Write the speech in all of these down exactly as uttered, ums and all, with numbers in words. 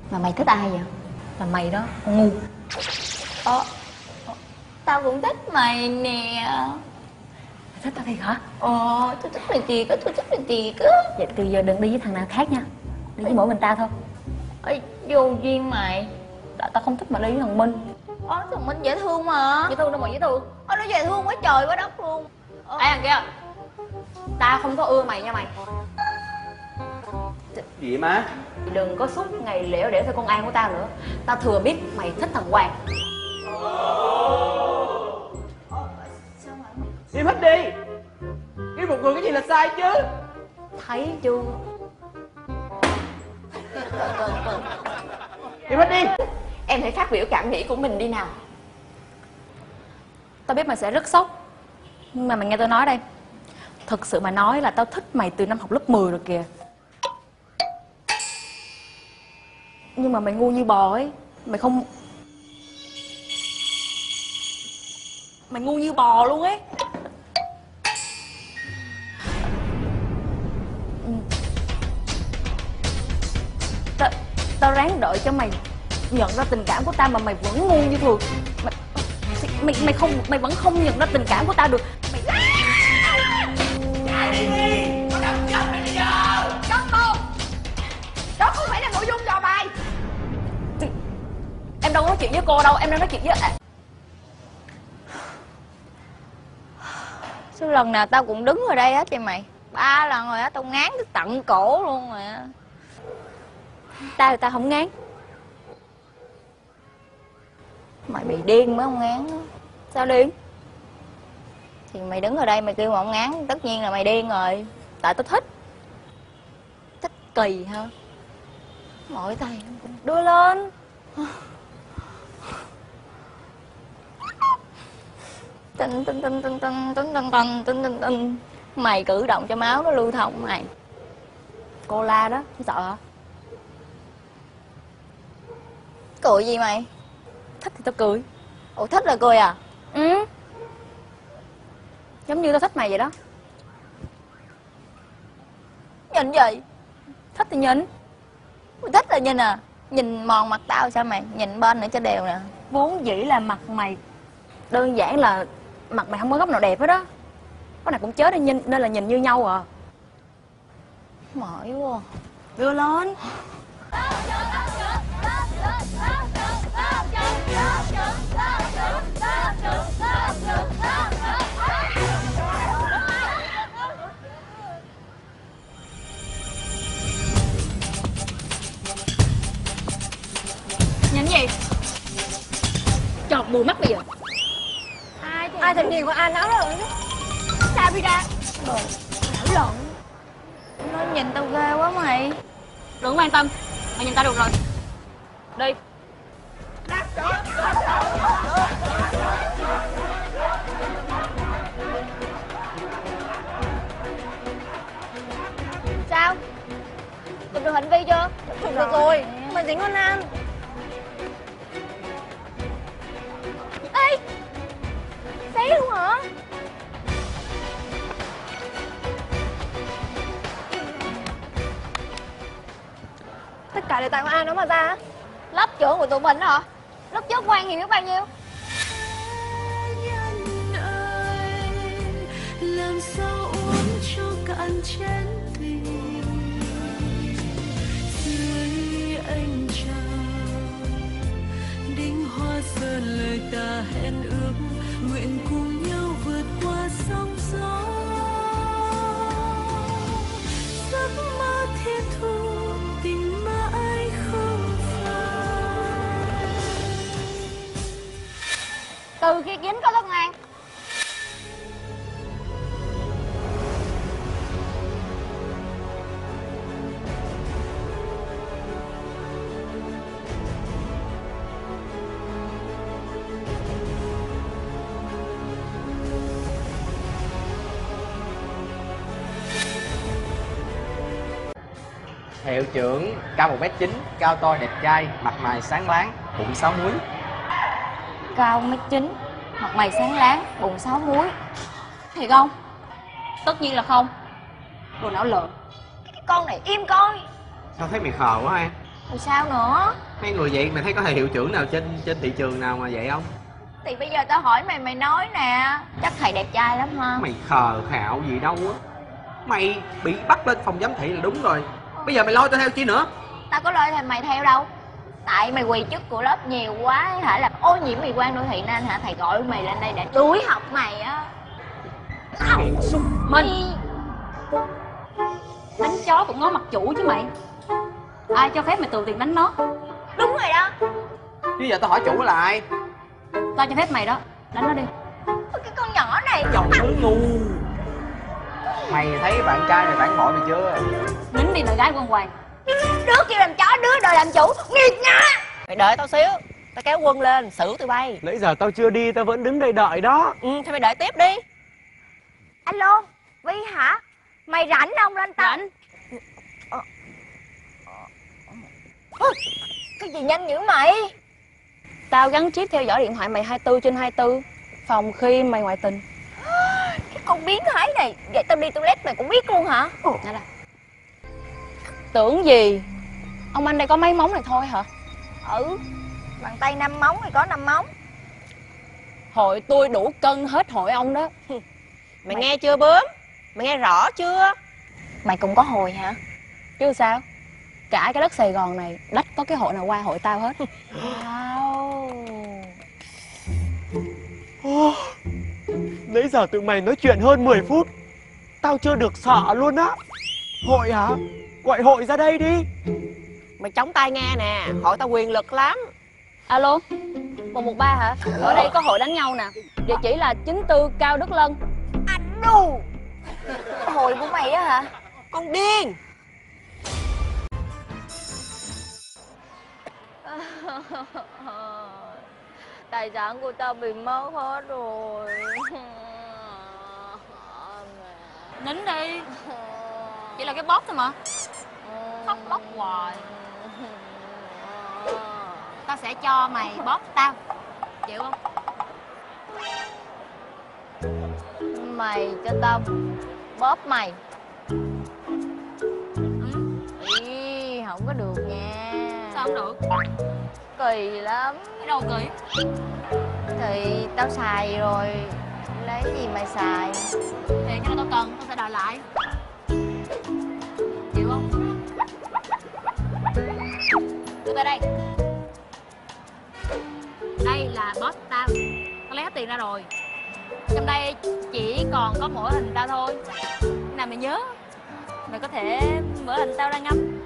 Mà mày thích ai vậy? Là mày đó, con ngu. Ờ, tao cũng thích mày nè. Mày thích tao thiệt hả? Ờ, tôi thích mày thiệt á, tôi thích mày thiệt á. Vậy từ giờ đừng đi với thằng nào khác nha. Đi với mỗi mình tao thôi. Ê, vô duyên mày. Tại tao không thích mà đi với thằng Minh. Ờ, thằng Minh dễ thương mà. Dễ thương đâu mà dễ thương. Ờ, nó dễ thương quá trời quá đất luôn. Ờ. Ê thằng kia, tao không có ưa mày nha mày. Gì vậy má? Đừng có suốt ngày lẻo đẻo theo con An của tao nữa. Tao thừa biết mày thích thằng Hoàng. Im hết đi. Yêu một người cái gì là sai chứ? Thấy chưa? Im hết đi. Em hãy phát biểu cảm nghĩ của mình đi nào. Tao biết mày sẽ rất sốc, nhưng mà mày nghe tao nói đây. Thực sự mà nói là tao thích mày từ năm học lớp mười rồi kìa. Nhưng mà mày ngu như bò ấy. Mày không... Mày ngu như bò luôn ấy. Tao, tao ráng đợi cho mày nhận ra tình cảm của tao mà mày vẫn ngu như thường. Mày, mày, mày không, mày vẫn không nhận ra tình cảm của tao được. Mày... Con đập chết mày bây giờ. Cắt cô. Đó không phải là nội dung trò bài. Em đâu có nói chuyện với cô đâu, em đang nói chuyện với... Sao lần nào tao cũng đứng ở đây hết vậy mày? Ba lần rồi á, tao ngán tới tận cổ luôn rồi á. Tao thì tao không ngán. Mày bị điên mới không ngán đó. Sao điên? Thì mày đứng ở đây mày kêu mà không ngán, tất nhiên là mày điên rồi. Tại tao thích. Thích kỳ ha. Mỏi tay. Đưa lên. Tinh tinh tinh tinh tinh tinh tinh tinh tinh tinh tinh. Mày cử động cho máu nó lưu thông mày. Cô la đó, không sợ hả? Cười gì mày? Thích thì tao cười. Ủa thích là cười à? Ừ. Giống như tao thích mày vậy đó. Nhìn gì? Thích thì nhìn. Mày thích là nhìn à? Nhìn mòn mặt tao sao mày? Nhìn bên nữa cho đều nè. Vốn dĩ là mặt mày đơn giản là mặt mày không có góc nào đẹp hết đó. Có này cũng chết nên, nhìn, nên là nhìn như nhau à. Mỏi quá. Đưa lên. Nhìn gì? Chọt bùi mắt bây giờ. Ai thì Ai thèm nhìn con An áo rồi chứ. sao đi ra? Đồ đảo lộn. Nó nhìn tao ghê quá mày. Đừng quan tâm. Mày nhìn tao được rồi. Đi. Sao? Chụp được hình vi chưa? Chụp được rồi. Mày dính con An. Ê! Xí luôn hả? Tất cả đều tại con An đó mà ra. Lớp trưởng của tụi mình hả? Lớp trước quan hiểm biết bao nhiêu? Làm sao uống cho cạn chén tình dưới ánh trăng, đinh hoa sơn lời ta hẹn ước, nguyện cùng nhau vượt qua sóng gió. Giấc mơ thiết thu tình mãi không phai. Từ khi dính có Tân An, Hiệu trưởng cao một mét chín, cao to đẹp trai, mặt mày sáng láng, bụng sáu múi. cao mét chín, mặt mày sáng láng, bụng sáu múi. Thiệt không? Tất nhiên là không. Đồ não lợn. Cái con này im coi. Sao thấy mày khờ quá ha? Rồi sao nữa? Mấy người vậy mày thấy có thầy hiệu trưởng nào trên trên thị trường nào mà vậy không? Thì bây giờ tao hỏi mày, mày nói nè. Chắc thầy đẹp trai lắm ha. Mày khờ khạo gì đâu á. Mày bị bắt lên phòng giám thị là đúng rồi. Bây giờ mày lôi tao theo chi nữa? Tao có lôi thầy mày theo đâu. Tại mày quỳ chức của lớp nhiều quá hả, làm ô nhiễm mỹ quan đô thị nên hả thầy gọi mày lên đây để đuổi học mày á. Mình đánh chó cũng ngó mặt chủ chứ mày. Ai cho phép mày từ tiền đánh nó? Đúng rồi đó. Chứ giờ tao hỏi chủ là ai? Tao cho phép mày đó, đánh nó đi. Cái con nhỏ này. Chồng thứ ngu. Mày thấy bạn trai mày phản bội mày chưa? Nín đi mày gái Quân Hoàng. Đứa kia làm chó, đứa đòi làm chủ. Nghiệt nha. Mày đợi tao xíu, tao kéo Quân lên xử tụi bay. Nãy giờ tao chưa đi, tao vẫn đứng đây đợi đó. Ừ thì mày đợi tiếp đi. Alo, Vi hả? Mày rảnh không, lên tao? Rảnh. Ờ. Ờ. Cái gì nhanh dữ mày? Tao gắn chip theo dõi điện thoại mày hai mươi tư trên hai mươi tư, phòng khi mày ngoại tình. Cái con biến thái này. Vậy tao đi toilet mày cũng biết luôn hả? Nè là tưởng gì? Ông anh đây có mấy móng này thôi hả? Ừ, bàn tay năm móng thì có năm móng. Hội tôi đủ cân hết hội ông đó. Mày, mày nghe chưa bướm? Mày nghe rõ chưa? Mày cũng có hồi hả? Chứ sao? Cả cái đất Sài Gòn này đách có cái hội nào qua hội tao hết. Wow. Oh, nãy giờ tụi mày nói chuyện hơn mười phút, tao chưa được sợ luôn á. Hội hả? Gọi hội ra đây đi. Mày chống tai nghe nè, hội tao quyền lực lắm. Alo, một một ba hả? Ở đây có hội đánh nhau nè. Địa chỉ là chín tư Cao Đức Lân. Anh đù. Hồi của mày á hả? Con điên. Tài sản của tao bị mất hết rồi. Nín đi. Chỉ là cái bóp thôi mà. Khóc lóc hoài. Tao sẽ cho mày bóp tao. Chịu không? Mày cho tao bóp mày. Ừ. Ý, không có được nha. Sao không được? Kỳ lắm. Cái đâu kỳ? Thì tao xài rồi. Lấy gì mày xài? Thì cái nào tao cần, tao sẽ đòi lại. Chịu không? Đưa tay đây. Đây là boss tao. Tao lấy hết tiền ra rồi. Trong đây chỉ còn có mỗi hình tao thôi. Cái nào mày nhớ, mày có thể mở hình tao ra ngắm.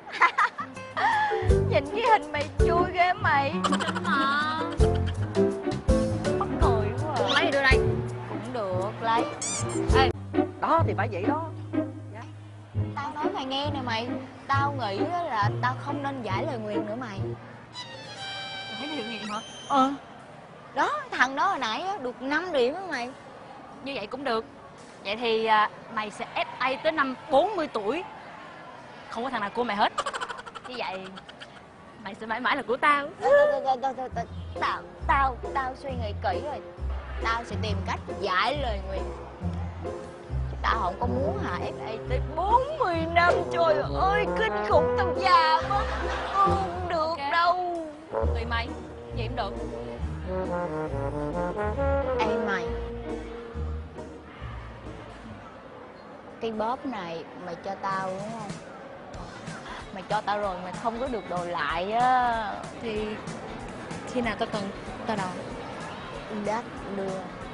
Nhìn cái hình mày chui ghê mày. Đúng mà. Mắc cười quá à. Lấy thì đưa đây. Cũng được, lấy. Ê, đó thì phải vậy đó. Tao nói mày nghe nè mày. Tao nghĩ á là tao không nên giải lời nguyền nữa mày. Mày thấy hiệu nghiệm hả? Ờ. Đó, thằng đó hồi nãy á, được năm điểm á mày. Như vậy cũng được. Vậy thì à, mày sẽ ép a tới năm bốn mươi tuổi. Không có thằng nào cua mày hết. Như vậy mày sẽ mãi mãi là của tao. Tao, tao, tao, tao, tao, tao, tao suy nghĩ kỹ rồi. Tao sẽ tìm cách giải lời nguyền. Chứ tao không có muốn hả ép a tới bốn mươi năm. Trời ơi, kinh khủng, tao già mất. Không được Ok. đâu. Tùy mày. Vậy cũng được. Ê mày, cái bóp này mày cho tao đúng không? Mày cho tao rồi mày không có được đồ lại á. Thì khi nào tao cần tao đòi. Đắt đưa.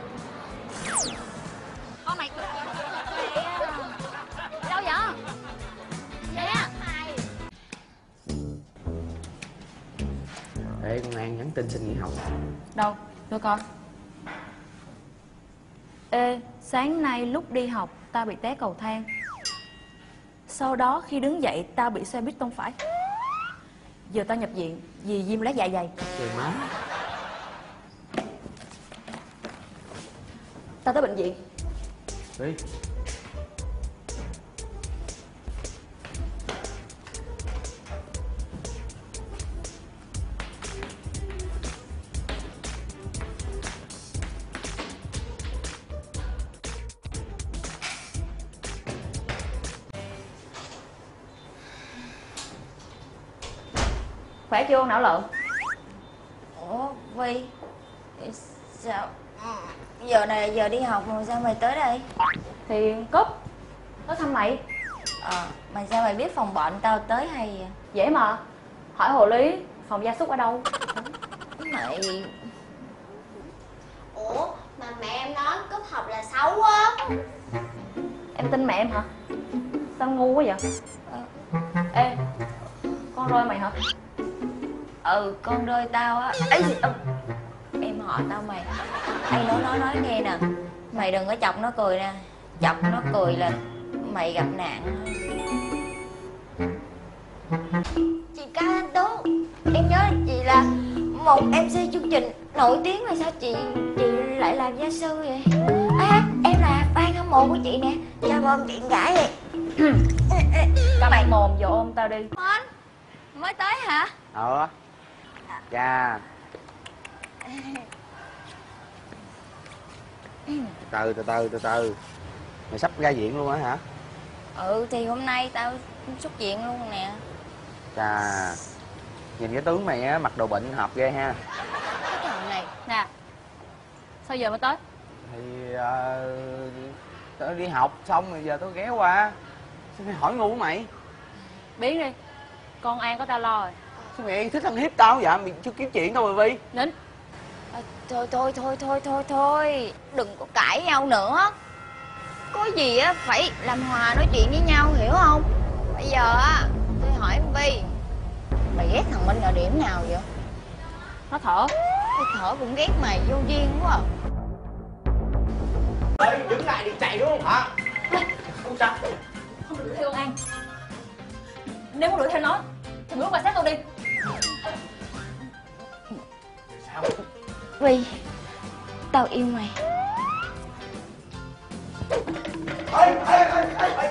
Có mày. Đâu vậy? Nè. Ê, con An nhắn tin xin nghỉ học. Đâu? Tôi coi. Ê, sáng nay lúc đi học tao bị té cầu thang. Sau đó khi đứng dậy tao bị xe buýt tông phải. Giờ tao nhập viện vì viêm lét dạ dày. Trời má. Tao tới bệnh viện. Đi. Khỏe chưa não lợn? Ủa Vi, sao giờ này là giờ đi học mà sao mày tới đây? Thì Cúp tới thăm mày. Ờ, mày sao mày biết phòng bệnh tao tới hay vậy? Dễ mà, hỏi hộ lý phòng gia súc ở đâu. Mày... Ủa mà mẹ em nói cúp học là xấu á. Em tin mẹ em hả? Sao ngu quá vậy? Ê, con roi mày hả? Ừ, con rơi tao á. Ấy, ừ. Em họ tao mày. Ê, nói nói nói nghe nè. Mày đừng có chọc nó cười nè. Chọc nó cười là mày gặp nạn. Chị Cao Anh Tú, em nhớ chị là một em xê chương trình nổi tiếng, mà sao chị chị lại làm gia sư vậy? À, em là fan hâm mộ của chị nè. Chào ôm chị gái vậy. Cắm mồm vô ôm tao đi. Anh mới tới hả? Ờ. Chà. Từ từ từ từ từ. Mày sắp ra viện luôn á hả? Ừ thì hôm nay tao xuất viện luôn nè. Chà. Nhìn cái tướng mày á, mặc đồ bệnh hợp ghê ha. Cái thằng này. Nè, sao giờ mới tới? Thì uh, tao đi học xong rồi giờ tao ghé qua. Sao mày hỏi ngu của mày? Biến đi, con An có tao lo rồi. Sao mày thích ăn hiếp tao vậy? Mày chưa kiếm chuyện đâu mà Vi. Nín. À, thôi thôi thôi thôi thôi thôi, đừng có cãi nhau nữa. Có gì á phải làm hòa nói chuyện với nhau, hiểu không? Bây giờ á tôi hỏi em Vi, mày ghét thằng Minh ở điểm nào vậy? Nó thở. Tôi thở cũng ghét mày, vô duyên quá à. Ê, đứng lại đi chạy đúng không hả? Không sao. Không được đuổi theo con An. Nếu muốn đuổi theo nó thì bước qua sát tôi đi. Sao? Vi, tao yêu mày. Ê, ê, ê, ê,